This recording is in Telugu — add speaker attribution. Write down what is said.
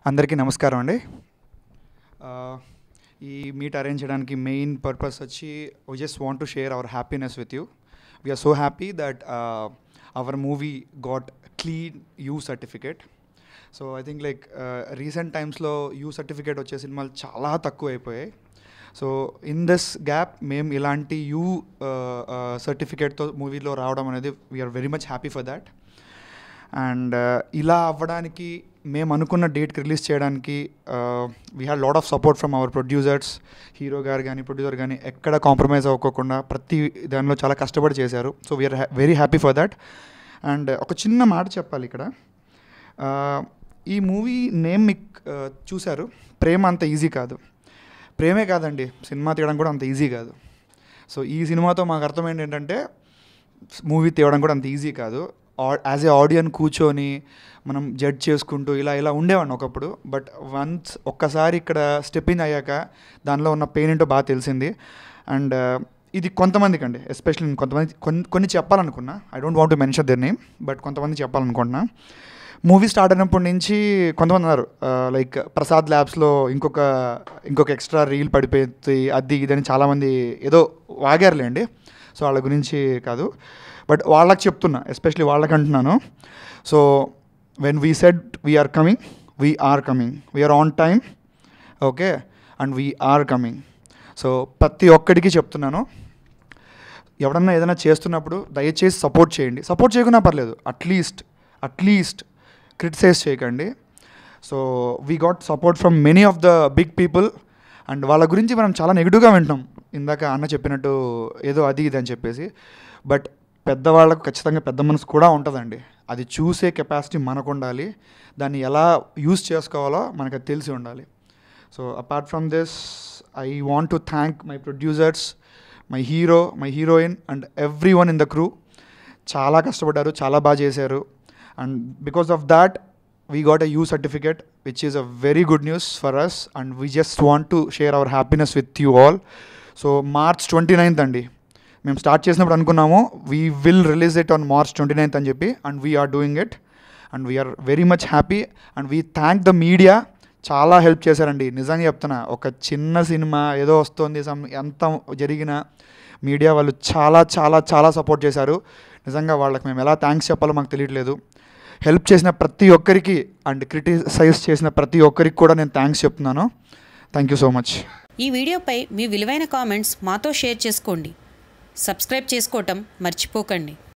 Speaker 1: అందరికీ నమస్కారం అండి. ఈ మీట్ అరేంజ్ చేయడానికి మెయిన్ పర్పస్ వచ్చి we just want to share our happiness with you. We're so happy that our movie got clean U certificate. So I think like recent టైమ్స్లో యూ సర్టిఫికేట్ వచ్చే సినిమాలు చాలా తక్కువ అయిపోయాయి. సో ఇన్ దిస్ గ్యాప్ మేము ఇలాంటి యూ సర్టిఫికేట్తో మూవీలో రావడం అనేది we're very much happy for that. And ఇలా అవ్వడానికి మేము అనుకున్న డేట్కి రిలీజ్ చేయడానికి we had lot of support from our producers. Hero గారు కానీ ప్రొడ్యూసర్ కానీ ఎక్కడ కాంప్రమైజ్ అవ్వకుండా ప్రతి దానిలో చాలా కష్టపడి చేశారు. So we're very happy for that. And ఒక చిన్న మాట చెప్పాలి ఇక్కడ. ఈ మూవీ నేమ్ మీకు చూశారు, ప్రేమ అంత ఈజీ కాదు. ప్రేమే కాదండి, సినిమా తీయడం కూడా అంత ఈజీ కాదు. సో ఈ సినిమాతో మాకు అర్థమైంది ఏంటంటే మూవీ తీయడం కూడా అంత ఈజీ కాదు. యాజ్ ఏ ఆడియన్స్ కూర్చొని మనం జడ్జ్ చేసుకుంటూ ఇలా ఉండేవాడిని ఒకప్పుడు. బట్ వన్స్ ఒక్కసారి ఇక్కడ స్టెప్ ఇన్ అయ్యాక దానిలో ఉన్న పెయిన్ ఏంటో బాగా తెలిసింది. అండ్ ఇది కొంతమందికి అండి, ఎస్పెషల్లీ కొంతమంది కొన్ని చెప్పాలనుకున్నా. I don't want to mention their name, but కొంతమంది చెప్పాలనుకుంటున్నా. మూవీ స్టార్ట్ అయినప్పటి నుంచి కొంతమంది అన్నారు లైక్ ప్రసాద్ ల్యాబ్స్లో ఇంకొక ఎక్స్ట్రా రీల్ పడిపోయింది అది ఇదని చాలామంది ఏదో వాగారులేండి. సో వాళ్ళ గురించి కాదు, బట్ వాళ్ళకి చెప్తున్నా, ఎస్పెషలీ వాళ్ళకి అంటున్నాను. So when we said we're coming, we're on time, okay, and we're coming. So ప్రతి ఒక్కడికి చెప్తున్నాను, ఎవడన్నా ఏదైనా చేస్తున్నప్పుడు దయచేసి సపోర్ట్ చేయండి. సపోర్ట్ చేయకున్నా పర్లేదు, అట్లీస్ట్ క్రిటిసైజ్ చేయకండి. So we got support from many of the big people. And వాళ్ళ గురించి మనం చాలా నెగిటివ్గా వింటాం, ఇందాక అన్న చెప్పినట్టు ఏదో అది ఇది అని చెప్పేసి. బట్ పెద్దవాళ్ళకు ఖచ్చితంగా పెద్ద మనసు కూడా ఉంటుందండి. అది చూసే కెపాసిటీ మనకు ఉండాలి. దాన్ని ఎలా యూస్ చేసుకోవాలో మనకు అది తెలిసి ఉండాలి. So apart from this I want to thank my producers, my hero, my heroine and everyone in the crew. చాలా కష్టపడ్డారు, చాలా బాగా చేశారు. And because of that we got a U certificate, which is a very good news for us, and we just want to share our happiness with you all. So March 29th అండి మేము స్టార్ట్ చేసినప్పుడు అనుకున్నాము we will release it on March 29th అని చెప్పి, and we are doing it, and we are very much happy, and we thank the media. చాలా హెల్ప్ చేశారండి, నిజంగా చెప్తున్నా. ఒక చిన్న సినిమా ఏదో వస్తుంది ఎంత జరిగినా మీడియా వాళ్ళు చాలా చాలా చాలా సపోర్ట్ చేశారు. నిజంగా వాళ్ళకి మేము ఎలా థ్యాంక్స్ చెప్పాలో మాకు తెలియట్లేదు. హెల్ప్ చేసిన ప్రతి ఒక్కరికి అండ్ క్రిటిసైజ్ చేసిన ప్రతి ఒక్కరికి కూడా నేను థ్యాంక్స్ చెప్తున్నాను. Thank you so much.
Speaker 2: ఈ వీడియోపై మీ విలువైన కామెంట్స్ మాతో షేర్ చేసుకోండి. సబ్స్క్రైబ్ చేసుకోవటం మర్చిపోకండి.